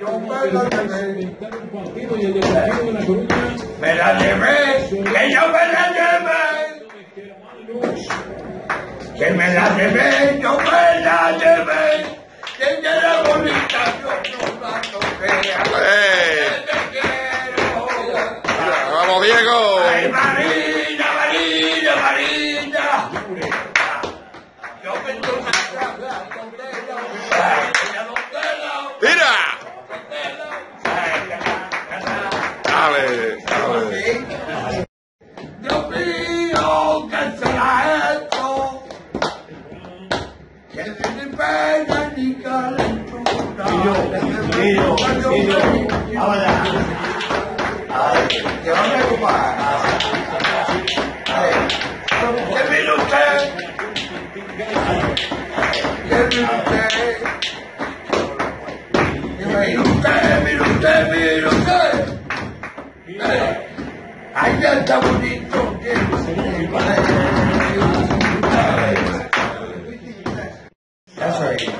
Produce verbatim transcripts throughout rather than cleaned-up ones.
Me la llevé, que yo me la llevé. Que me la llevé, yo me la llevé. Que era bonita, yo no la toqué. ¡Eh! Te quiero. ¡Vamos, Diego! ¡Ay, Marina, Marina, Marina! Yo me estoy ¡Mira! Dale, dale. Dios mío, que se la ha hecho. Que ni pena ni calentura. Niño, niño, ahora. Que van a ocupar. ¿Qué viene usted? ¿Qué viene usted? Mire usted, mire usted, mire usted. Eh, ahí ya está bonito. Eso es.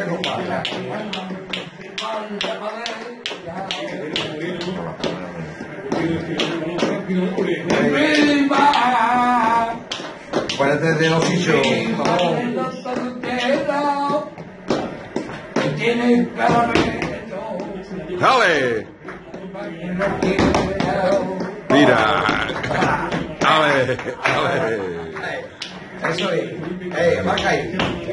¡Viva! Acuérdate de oficio. Tiene caramelo. ¡Dale! ¡Mira! ¡Dale! ¡Dale! Eso es. Eh, marca ahí.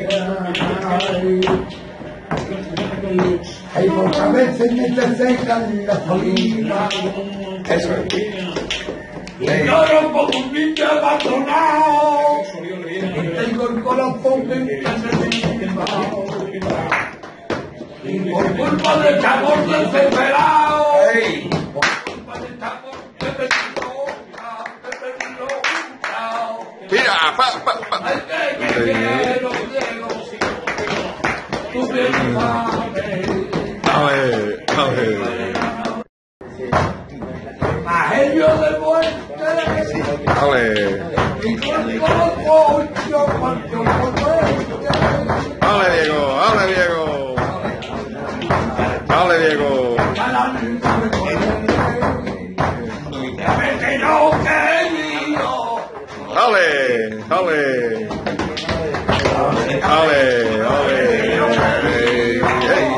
Hay muchas veces que te secan las olivas. Eso es. Y lloro como un niño abandonado. Y tengo el corazón encarcelado. Y por culpa de este amor desesperado. Ey. Por culpa de este amor que me loca, que me loca. ¡Mira! ¡Pa, pa, pa! Ay, que me quiero, Diego. Tú bien sabes. ¡Dale! ¡Dale! Evangelio de muerte. ¡Dale! Y cuerpo pollo, cuanto muerte. ¡Dale, Diego! ¡Dale, Diego! ¡Dale, Diego! ¡Dale! ¡Dale! ¡Dale! ¡Dale! ¡Ey! ¡Ey!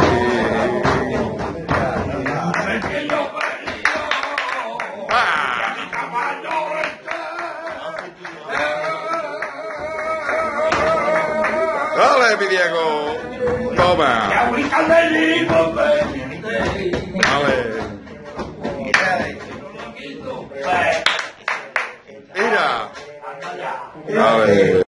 ¡Ah! ¡Dale, mi Diego! ¡Toma! ¡Dale! ¡Mira! ¡Dale!